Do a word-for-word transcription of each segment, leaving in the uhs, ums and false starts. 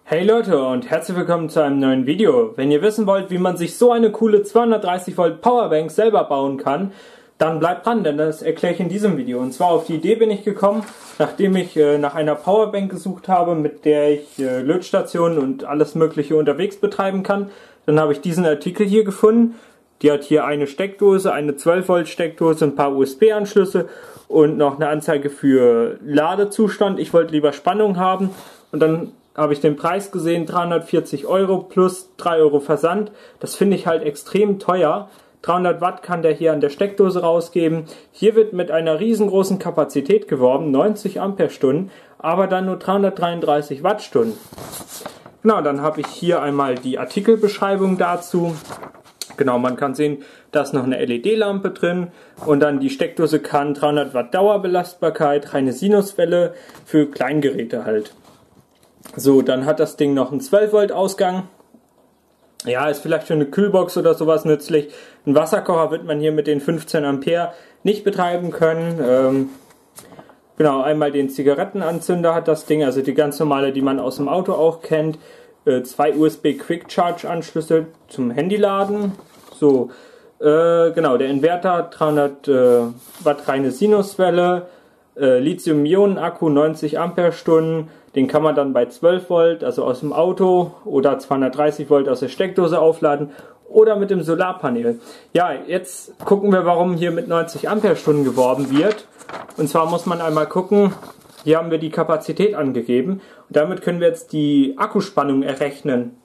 Hey Leute und herzlich willkommen zu einem neuen Video. Wenn ihr wissen wollt, wie man sich so eine coole zweihundertdreißig Volt Powerbank selber bauen kann, dann bleibt dran, denn das erkläre ich in diesem Video. Und zwar auf die Idee bin ich gekommen, nachdem ich äh, nach einer Powerbank gesucht habe, mit der ich äh, Lötstationen und alles mögliche unterwegs betreiben kann. Dann habe ich diesen Artikel hier gefunden. Die hat hier eine Steckdose, eine zwölf Volt Steckdose, ein paar U S B-Anschlüsse und noch eine Anzeige für Ladezustand. Ich wollte lieber Spannung haben und dann habe ich den Preis gesehen, dreihundertvierzig Euro plus drei Euro Versand. Das finde ich halt extrem teuer. dreihundert Watt kann der hier an der Steckdose rausgeben. Hier wird mit einer riesengroßen Kapazität geworben, neunzig Ampere-Stunden, aber dann nur dreihundertdreiunddreißig Wattstunden. Genau, dann habe ich hier einmal die Artikelbeschreibung dazu. Genau, man kann sehen, da ist noch eine L E D-Lampe drin und dann die Steckdose kann dreihundert Watt Dauerbelastbarkeit, reine Sinuswelle für Kleingeräte halt. So, dann hat das Ding noch einen zwölf Volt Ausgang. Ja, ist vielleicht für eine Kühlbox oder sowas nützlich. Ein Wasserkocher wird man hier mit den fünfzehn Ampere nicht betreiben können. Ähm, genau, einmal den Zigarettenanzünder hat das Ding, also die ganz normale, die man aus dem Auto auch kennt. Äh, zwei U S B Quick Charge Anschlüsse zum Handyladen. So, äh, genau, der Inverter, dreihundert äh, Watt reine Sinuswelle. Äh, Lithium-Ionen-Akku, neunzig Ampere-Stunden. Den kann man dann bei zwölf Volt, also aus dem Auto, oder zweihundertdreißig Volt aus der Steckdose aufladen oder mit dem Solarpanel. Ja, jetzt gucken wir, warum hier mit neunzig Ampere-Stunden geworben wird. Und zwar muss man einmal gucken, hier haben wir die Kapazität angegeben. Und damit können wir jetzt die Akkuspannung errechnen.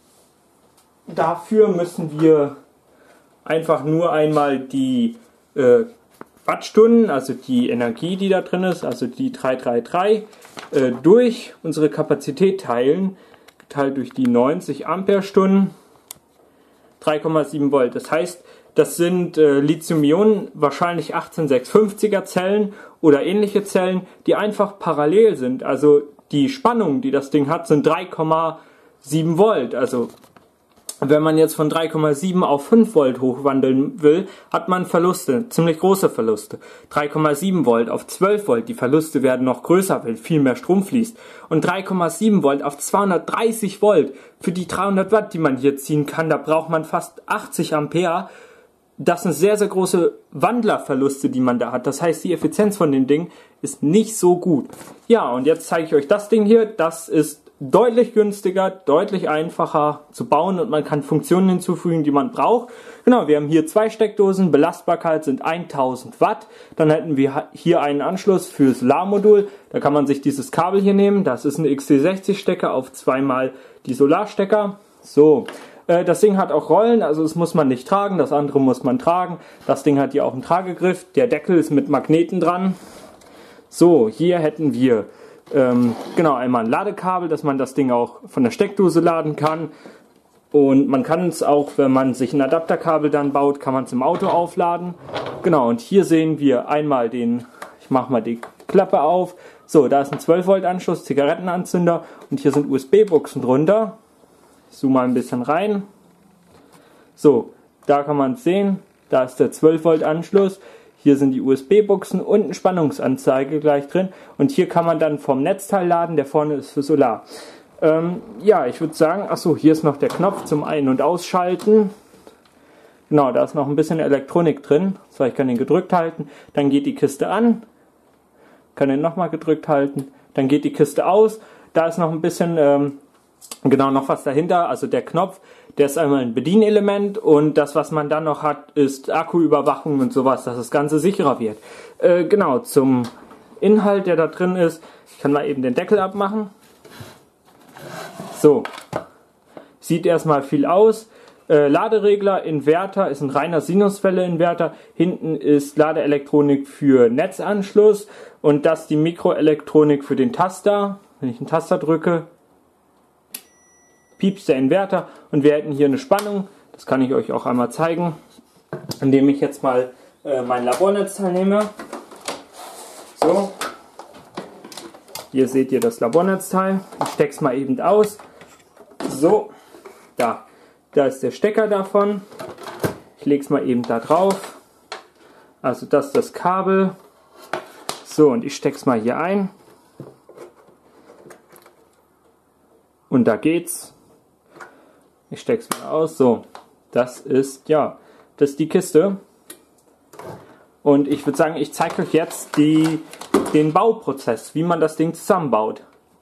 Dafür müssen wir einfach nur einmal die äh, Wattstunden, also die Energie, die da drin ist, also die dreihundertdreiunddreißig, äh, durch unsere Kapazität teilen, geteilt durch die neunzig Ampere-Stunden, drei Komma sieben Volt. Das heißt, das sind äh, Lithium-Ionen, wahrscheinlich achtzehnhundertsechshundertfünfziger Zellen oder ähnliche Zellen, die einfach parallel sind. Also die Spannung, die das Ding hat, sind drei Komma sieben Volt. Also wenn man jetzt von drei Komma sieben auf fünf Volt hochwandeln will, hat man Verluste, ziemlich große Verluste. drei Komma sieben Volt auf zwölf Volt, die Verluste werden noch größer, weil viel mehr Strom fließt. Und drei Komma sieben Volt auf zweihundertdreißig Volt, für die dreihundert Watt, die man hier ziehen kann, da braucht man fast achtzig Ampere. Das sind sehr, sehr große Wandlerverluste, die man da hat. Das heißt, die Effizienz von dem Ding ist nicht so gut. Ja, und jetzt zeige ich euch das Ding hier. Das ist deutlich günstiger, deutlich einfacher zu bauen und man kann Funktionen hinzufügen, die man braucht. Genau, wir haben hier zwei Steckdosen, Belastbarkeit sind tausend Watt. Dann hätten wir hier einen Anschluss für Solarmodul. Da kann man sich dieses Kabel hier nehmen. Das ist ein X T sechzig Stecker auf zweimal die Solarstecker. So. Das Ding hat auch Rollen, also das muss man nicht tragen, das andere muss man tragen. Das Ding hat hier auch einen Tragegriff, der Deckel ist mit Magneten dran. So, hier hätten wir ähm, genau einmal ein Ladekabel, dass man das Ding auch von der Steckdose laden kann. Und man kann es auch, wenn man sich ein Adapterkabel dann baut, kann man es im Auto aufladen. Genau, und hier sehen wir einmal den, ich mache mal die Klappe auf. So, da ist ein zwölf Volt Anschluss, Zigarettenanzünder und hier sind U S B-Buchsen drunter. Ich zoome mal ein bisschen rein. So, da kann man es sehen. Da ist der zwölf Volt Anschluss. Hier sind die U S B-Buchsen und eine Spannungsanzeige gleich drin. Und hier kann man dann vom Netzteil laden. Der vorne ist für Solar. Ähm, ja, ich würde sagen, achso, hier ist noch der Knopf zum Ein- und Ausschalten. Genau, da ist noch ein bisschen Elektronik drin. So, ich kann den gedrückt halten. Dann geht die Kiste an. Kann den nochmal gedrückt halten. Dann geht die Kiste aus. Da ist noch ein bisschen Ähm, Genau, noch was dahinter, also der Knopf, der ist einmal ein Bedienelement und das, was man dann noch hat, ist Akkuüberwachung und sowas, dass das Ganze sicherer wird. Äh, genau, zum Inhalt, der da drin ist, ich kann mal eben den Deckel abmachen. So, sieht erstmal viel aus. Äh, Laderegler, Inverter, ist ein reiner Sinuswelle-Inverter. Hinten ist Ladeelektronik für Netzanschluss und das die Mikroelektronik für den Taster. Wenn ich einen Taster drücke, piepst der Inverter und wir hätten hier eine Spannung. Das kann ich euch auch einmal zeigen, indem ich jetzt mal äh, mein Labornetzteil nehme. So, hier seht ihr das Labornetzteil. Ich stecke es mal eben aus. So, da, da ist der Stecker davon. Ich lege es mal eben da drauf. Also das ist das Kabel. So, und ich stecke es mal hier ein. Und da geht's. Ich steck's mal aus. So, das ist, ja, das ist die Kiste. Und ich würde sagen, ich zeige euch jetzt die, den Bauprozess, wie man das Ding zusammenbaut.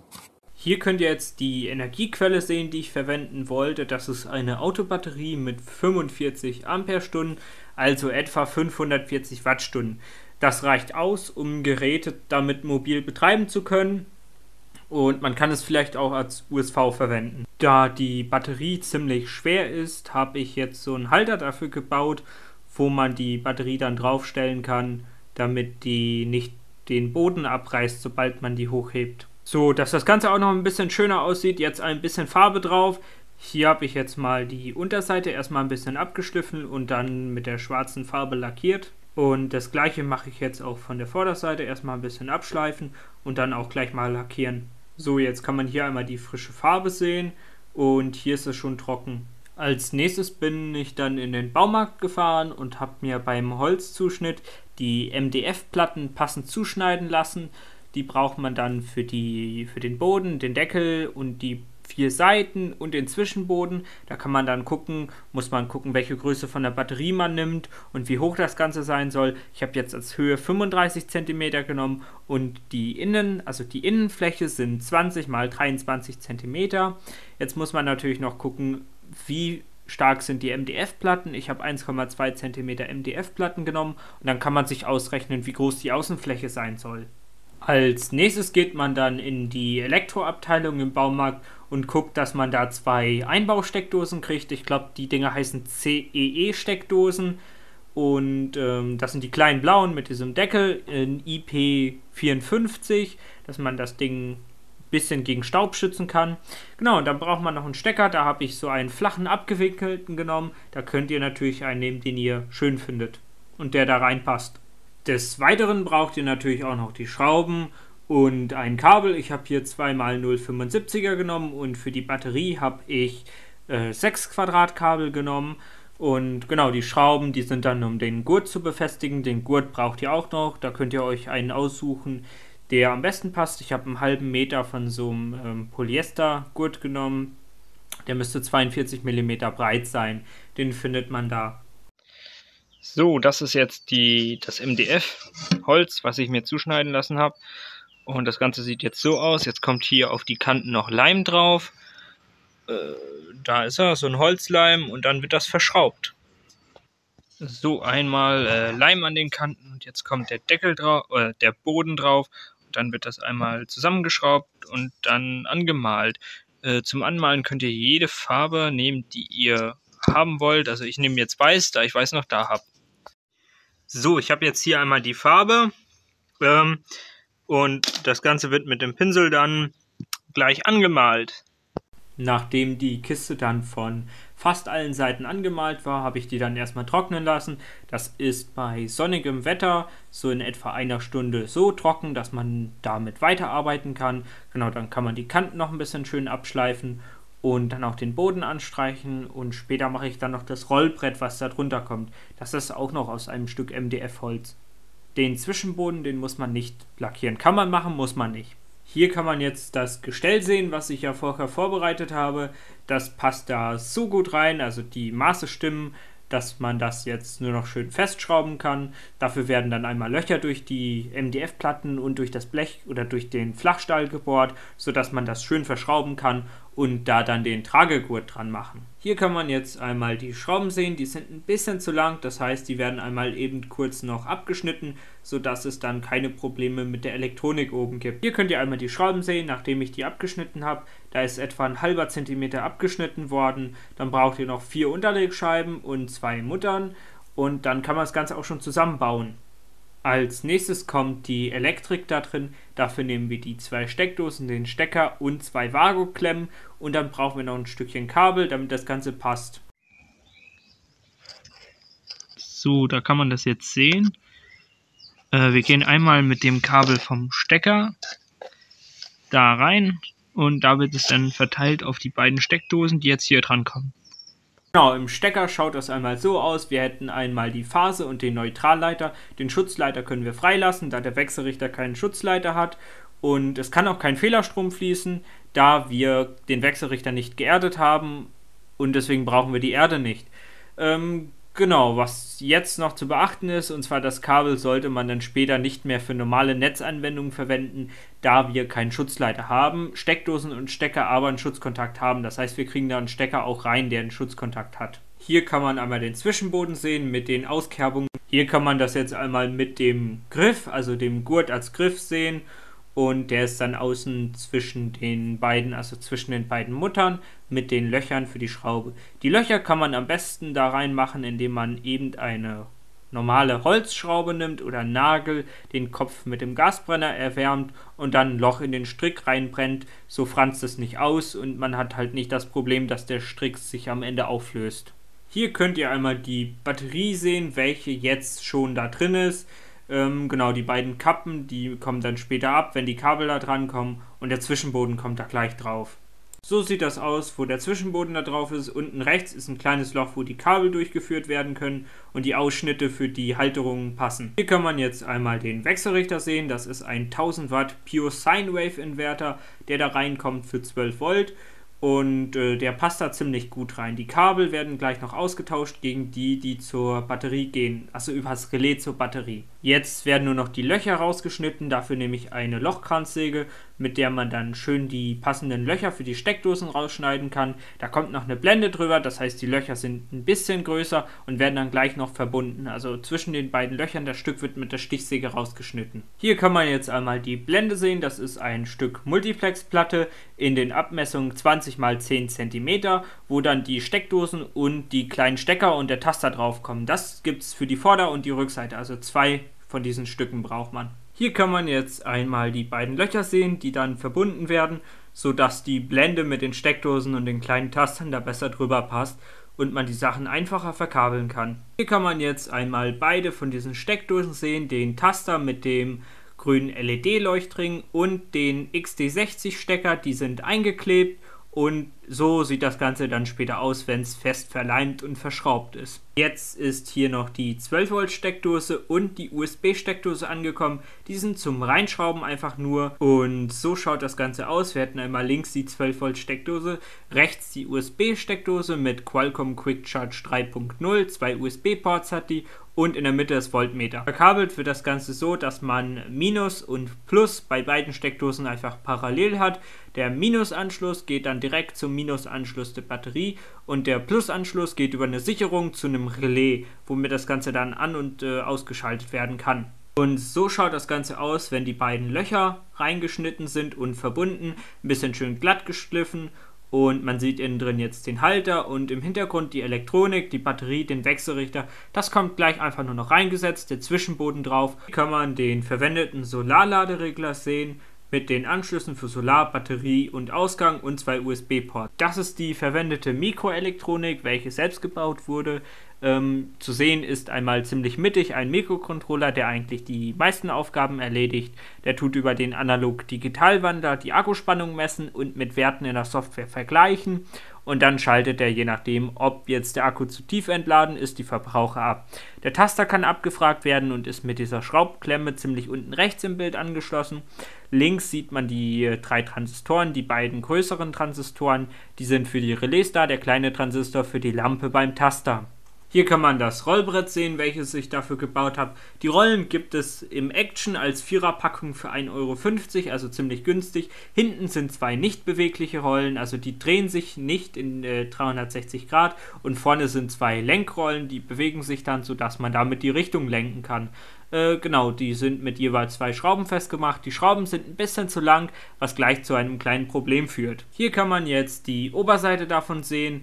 Hier könnt ihr jetzt die Energiequelle sehen, die ich verwenden wollte. Das ist eine Autobatterie mit fünfundvierzig Ampere-Stunden, also etwa fünfhundertvierzig Wattstunden. Das reicht aus, um Geräte damit mobil betreiben zu können. Und man kann es vielleicht auch als U S V verwenden. Da die Batterie ziemlich schwer ist, habe ich jetzt so einen Halter dafür gebaut, wo man die Batterie dann draufstellen kann, damit die nicht den Boden abreißt, sobald man die hochhebt. So, dass das Ganze auch noch ein bisschen schöner aussieht, jetzt ein bisschen Farbe drauf. Hier habe ich jetzt mal die Unterseite erstmal ein bisschen abgeschliffen und dann mit der schwarzen Farbe lackiert. Und das gleiche mache ich jetzt auch von der Vorderseite, erstmal ein bisschen abschleifen und dann auch gleich mal lackieren. So, jetzt kann man hier einmal die frische Farbe sehen und hier ist es schon trocken. Als nächstes bin ich dann in den Baumarkt gefahren und habe mir beim Holzzuschnitt die M D F-Platten passend zuschneiden lassen. Die braucht man dann für, die, für den Boden, den Deckel und die vier Seiten und den Zwischenboden. Da kann man dann gucken, muss man gucken, welche Größe von der Batterie man nimmt und wie hoch das Ganze sein soll. Ich habe jetzt als Höhe fünfunddreißig Zentimeter genommen und die Innen, also die Innenfläche sind zwanzig mal dreiundzwanzig Zentimeter. Jetzt muss man natürlich noch gucken, wie stark sind die M D F-Platten. Ich habe eins Komma zwei Zentimeter M D F-Platten genommen und dann kann man sich ausrechnen, wie groß die Außenfläche sein soll. Als nächstes geht man dann in die Elektroabteilung im Baumarkt und guckt, dass man da zwei Einbausteckdosen kriegt. Ich glaube, die Dinger heißen C E E-Steckdosen und ähm, das sind die kleinen blauen mit diesem Deckel in I P vierundfünfzig, dass man das Ding ein bisschen gegen Staub schützen kann. Genau, und dann braucht man noch einen Stecker. Da habe ich so einen flachen abgewickelten genommen. Da könnt ihr natürlich einen nehmen, den ihr schön findet und der da reinpasst. Des Weiteren braucht ihr natürlich auch noch die Schrauben und ein Kabel. Ich habe hier zwei mal null Komma fünfundsiebziger genommen und für die Batterie habe ich äh, sechs Quadratkabel genommen. Und genau, die Schrauben, die sind dann, um den Gurt zu befestigen. Den Gurt braucht ihr auch noch. Da könnt ihr euch einen aussuchen, der am besten passt. Ich habe einen halben Meter von so einem ähm, Polyestergurt genommen. Der müsste zweiundvierzig Millimeter breit sein. Den findet man da. So, das ist jetzt die, das M D F-Holz, was ich mir zuschneiden lassen habe. Und das Ganze sieht jetzt so aus. Jetzt kommt hier auf die Kanten noch Leim drauf. Äh, da ist er, so ein Holzleim, und dann wird das verschraubt. So, einmal äh, Leim an den Kanten und jetzt kommt der Deckel drauf, äh, der Boden drauf. Und dann wird das einmal zusammengeschraubt und dann angemalt. Äh, zum Anmalen könnt ihr jede Farbe nehmen, die ihr haben wollt. Also ich nehme jetzt weiß, da ich weiß noch da habe. So, ich habe jetzt hier einmal die Farbe ähm, und das Ganze wird mit dem Pinsel dann gleich angemalt. Nachdem die Kiste dann von fast allen Seiten angemalt war, habe ich die dann erstmal trocknen lassen. Das ist bei sonnigem Wetter so in etwa einer Stunde so trocken, dass man damit weiterarbeiten kann. Genau, dann kann man die Kanten noch ein bisschen schön abschleifen und dann auch den Boden anstreichen, und später mache ich dann noch das Rollbrett, was da drunter kommt. Das ist auch noch aus einem Stück M D F-Holz. Den Zwischenboden, den muss man nicht lackieren. Kann man machen, muss man nicht. Hier kann man jetzt das Gestell sehen, was ich ja vorher vorbereitet habe. Das passt da so gut rein, also die Maße stimmen, dass man das jetzt nur noch schön festschrauben kann. Dafür werden dann einmal Löcher durch die M D F-Platten und durch das Blech oder durch den Flachstahl gebohrt, sodass man das schön verschrauben kann und da dann den Tragegurt dran machen. Hier kann man jetzt einmal die Schrauben sehen, die sind ein bisschen zu lang, das heißt, die werden einmal eben kurz noch abgeschnitten, sodass es dann keine Probleme mit der Elektronik oben gibt. Hier könnt ihr einmal die Schrauben sehen, nachdem ich die abgeschnitten habe. Da ist etwa ein halber Zentimeter abgeschnitten worden. Dann braucht ihr noch vier Unterlegscheiben und zwei Muttern und dann kann man das Ganze auch schon zusammenbauen. Als nächstes kommt die Elektrik da drin. Dafür nehmen wir die zwei Steckdosen, den Stecker und zwei Vago-Klemmen, und dann brauchen wir noch ein Stückchen Kabel, damit das Ganze passt. So, da kann man das jetzt sehen. Äh, wir gehen einmal mit dem Kabel vom Stecker da rein und da wird es dann verteilt auf die beiden Steckdosen, die jetzt hier dran kommen. Genau, im Stecker schaut das einmal so aus. Wir hätten einmal die Phase und den Neutralleiter. Den Schutzleiter können wir freilassen, da der Wechselrichter keinen Schutzleiter hat. Und es kann auch kein Fehlerstrom fließen. da wir den Wechselrichter nicht geerdet haben und deswegen brauchen wir die Erde nicht. Ähm, genau, was jetzt noch zu beachten ist, und zwar das Kabel sollte man dann später nicht mehr für normale Netzanwendungen verwenden, da wir keinen Schutzleiter haben, Steckdosen und Stecker aber einen Schutzkontakt haben. Das heißt, wir kriegen da einen Stecker auch rein, der einen Schutzkontakt hat. Hier kann man einmal den Zwischenboden sehen mit den Auskerbungen. Hier kann man das jetzt einmal mit dem Griff, also dem Gurt als Griff sehen. Und der ist dann außen zwischen den beiden, also zwischen den beiden Muttern mit den Löchern für die Schraube. Die Löcher kann man am besten da reinmachen, indem man eben eine normale Holzschraube nimmt oder einen Nagel, den Kopf mit dem Gasbrenner erwärmt und dann ein Loch in den Strick reinbrennt. So franzt es nicht aus und man hat halt nicht das Problem, dass der Strick sich am Ende auflöst. Hier könnt ihr einmal die Batterie sehen, welche jetzt schon da drin ist. Ähm, genau, die beiden Kappen, die kommen dann später ab, wenn die Kabel da dran kommen, und der Zwischenboden kommt da gleich drauf. So sieht das aus, wo der Zwischenboden da drauf ist. Unten rechts ist ein kleines Loch, wo die Kabel durchgeführt werden können und die Ausschnitte für die Halterungen passen. Hier kann man jetzt einmal den Wechselrichter sehen. Das ist ein tausend Watt Pure Sine Wave Inverter, der da reinkommt für zwölf Volt. Und äh, der passt da ziemlich gut rein. Die Kabel werden gleich noch ausgetauscht gegen die, die zur Batterie gehen, also übers Relais zur Batterie. Jetzt werden nur noch die Löcher rausgeschnitten, dafür nehme ich eine Lochkranzsäge, mit der man dann schön die passenden Löcher für die Steckdosen rausschneiden kann. Da kommt noch eine Blende drüber, das heißt, die Löcher sind ein bisschen größer und werden dann gleich noch verbunden. Also zwischen den beiden Löchern, das Stück wird mit der Stichsäge rausgeschnitten. Hier kann man jetzt einmal die Blende sehen, das ist ein Stück Multiplexplatte in den Abmessungen zwanzig mal zehn Zentimeter, wo dann die Steckdosen und die kleinen Stecker und der Taster drauf kommen. Das gibt es für die Vorder- und die Rückseite, also zwei von diesen Stücken braucht man. Hier kann man jetzt einmal die beiden Löcher sehen, die dann verbunden werden, sodass die Blende mit den Steckdosen und den kleinen Tastern da besser drüber passt und man die Sachen einfacher verkabeln kann. Hier kann man jetzt einmal beide von diesen Steckdosen sehen, den Taster mit dem grünen L E D-Leuchtring und den X D sechzig Stecker, die sind eingeklebt. Und so sieht das Ganze dann später aus, wenn es fest verleimt und verschraubt ist. Jetzt ist hier noch die zwölf Volt Steckdose und die U S B-Steckdose angekommen. Die sind zum Reinschrauben einfach nur. Und so schaut das Ganze aus. Wir hätten einmal links die zwölf Volt Steckdose, rechts die U S B-Steckdose mit Qualcomm Quick Charge drei Punkt null, zwei U S B-Ports hat die und in der Mitte das Voltmeter. Verkabelt wird das Ganze so, dass man Minus und Plus bei beiden Steckdosen einfach parallel hat. Der Minusanschluss geht dann direkt zum Minusanschluss der Batterie und der Plusanschluss geht über eine Sicherung zu einem Relais, womit das Ganze dann an- und äh, ausgeschaltet werden kann. Und so schaut das Ganze aus, wenn die beiden Löcher reingeschnitten sind und verbunden, ein bisschen schön glatt geschliffen. Und man sieht innen drin jetzt den Halter und im Hintergrund die Elektronik, die Batterie, den Wechselrichter. Das kommt gleich einfach nur noch reingesetzt, der Zwischenboden drauf. Hier kann man den verwendeten Solarladeregler sehen mit den Anschlüssen für Solar, Batterie und Ausgang und zwei U S B-Ports. Das ist die verwendete Mikroelektronik, welche selbst gebaut wurde. Ähm, zu sehen ist einmal ziemlich mittig ein Mikrocontroller, der eigentlich die meisten Aufgaben erledigt. Der tut über den Analog-Digital-Wandler die Akkuspannung messen und mit Werten in der Software vergleichen. Und dann schaltet er, je nachdem, ob jetzt der Akku zu tief entladen ist, die Verbraucher ab. Der Taster kann abgefragt werden und ist mit dieser Schraubklemme ziemlich unten rechts im Bild angeschlossen. Links sieht man die äh, drei Transistoren, die beiden größeren Transistoren, die sind für die Relais da, der kleine Transistor für die Lampe beim Taster. Hier kann man das Rollbrett sehen, welches ich dafür gebaut habe. Die Rollen gibt es im Action als Viererpackung für ein Euro fünfzig, also ziemlich günstig. Hinten sind zwei nicht bewegliche Rollen, also die drehen sich nicht in äh, dreihundertsechzig Grad. Und vorne sind zwei Lenkrollen, die bewegen sich dann, sodass man damit die Richtung lenken kann. Äh, genau, die sind mit jeweils zwei Schrauben festgemacht. Die Schrauben sind ein bisschen zu lang, was gleich zu einem kleinen Problem führt. Hier kann man jetzt die Oberseite davon sehen.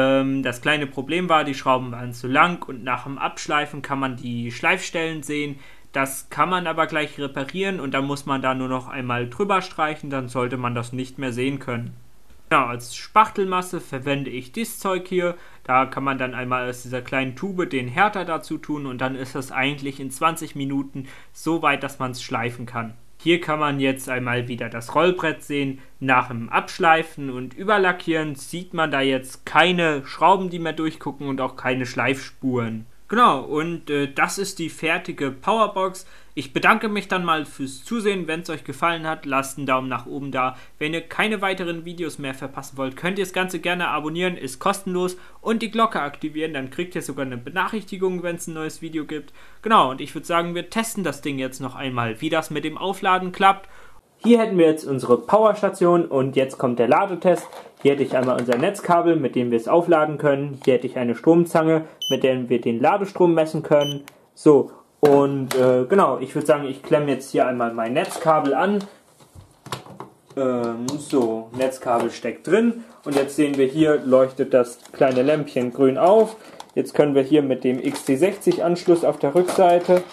Das kleine Problem war, die Schrauben waren zu lang und nach dem Abschleifen kann man die Schleifstellen sehen. Das kann man aber gleich reparieren und dann muss man da nur noch einmal drüber streichen, dann sollte man das nicht mehr sehen können. Genau, als Spachtelmasse verwende ich dieses Zeug hier. Da kann man dann einmal aus dieser kleinen Tube den Härter dazu tun und dann ist das eigentlich in zwanzig Minuten so weit, dass man es schleifen kann. Hier kann man jetzt einmal wieder das Rollbrett sehen. Nach dem Abschleifen und Überlackieren sieht man da jetzt keine Schrauben, die mehr durchgucken und auch keine Schleifspuren. Genau, und äh, das ist die fertige Powerbox. Ich bedanke mich dann mal fürs Zusehen. Wenn es euch gefallen hat, lasst einen Daumen nach oben da. Wenn ihr keine weiteren Videos mehr verpassen wollt, könnt ihr das Ganze gerne abonnieren, ist kostenlos, und die Glocke aktivieren, dann kriegt ihr sogar eine Benachrichtigung, wenn es ein neues Video gibt. Genau, und ich würde sagen, wir testen das Ding jetzt noch einmal, wie das mit dem Aufladen klappt. Hier hätten wir jetzt unsere Powerstation und jetzt kommt der Ladetest. Hier hätte ich einmal unser Netzkabel, mit dem wir es aufladen können. Hier hätte ich eine Stromzange, mit der wir den Ladestrom messen können. So, und äh, genau, ich würde sagen, ich klemme jetzt hier einmal mein Netzkabel an. Ähm, so, Netzkabel steckt drin. Und jetzt sehen wir, hier leuchtet das kleine Lämpchen grün auf. Jetzt können wir hier mit dem X T sechzig Anschluss auf der Rückseite.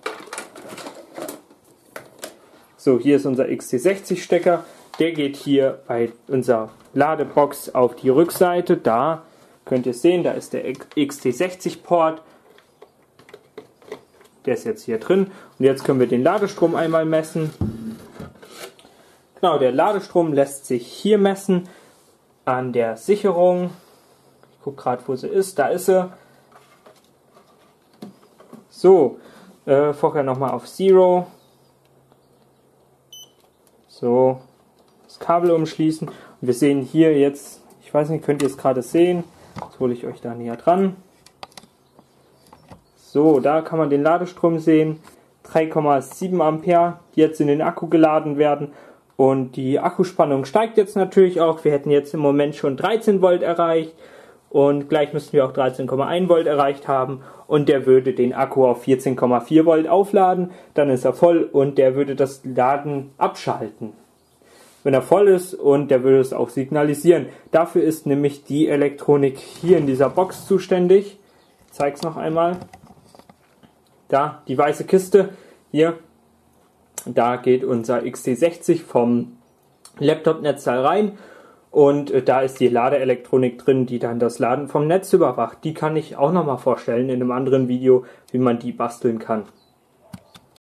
So, hier ist unser X T sechzig Stecker. Der geht hier bei unserer Ladebox auf die Rückseite. Da könnt ihr sehen, da ist der X T sechzig Port. Der ist jetzt hier drin. Und jetzt können wir den Ladestrom einmal messen. Genau, der Ladestrom lässt sich hier messen an der Sicherung. Ich gucke gerade, wo sie ist. Da ist sie. So, äh, vorher nochmal auf Zero. So, das Kabel umschließen. Und wir sehen hier jetzt, ich weiß nicht, könnt ihr es gerade sehen? Jetzt hole ich euch da näher dran. So, da kann man den Ladestrom sehen. drei Komma sieben Ampere, die jetzt in den Akku geladen werden. Und die Akkuspannung steigt jetzt natürlich auch. Wir hätten jetzt im Moment schon dreizehn Volt erreicht. Und gleich müssten wir auch dreizehn Komma eins Volt erreicht haben. Und der würde den Akku auf vierzehn Komma vier Volt aufladen. Dann ist er voll und der würde das Laden abschalten, wenn er voll ist, und der würde es auch signalisieren. Dafür ist nämlich die Elektronik hier in dieser Box zuständig. Ich zeige es noch einmal. Da, die weiße Kiste, hier. Da geht unser X T sechzig vom Laptop-Netzteil rein. Und äh, da ist die Ladeelektronik drin, die dann das Laden vom Netz überwacht. Die kann ich auch nochmal vorstellen in einem anderen Video, wie man die basteln kann.